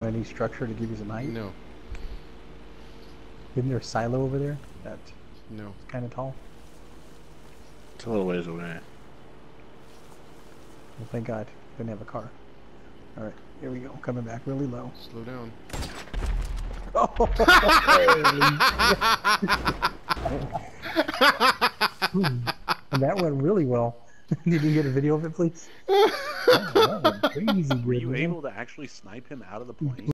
Any structure to give you some height? No. Isn't there a silo over there? That's No. kind of tall. It's a little ways away. Well, thank God. Didn't have a car. Alright, here we go. Coming back really low. Slow down. Oh! And that went really well. Did you get a video of it, please? Oh, that went crazy. Were you good, able to actually snipe him out of the plane?